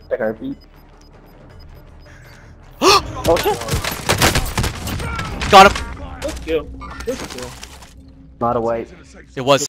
The heartbeat. Oh shit! Got him. Good kill. Good kill. Not a white. It was.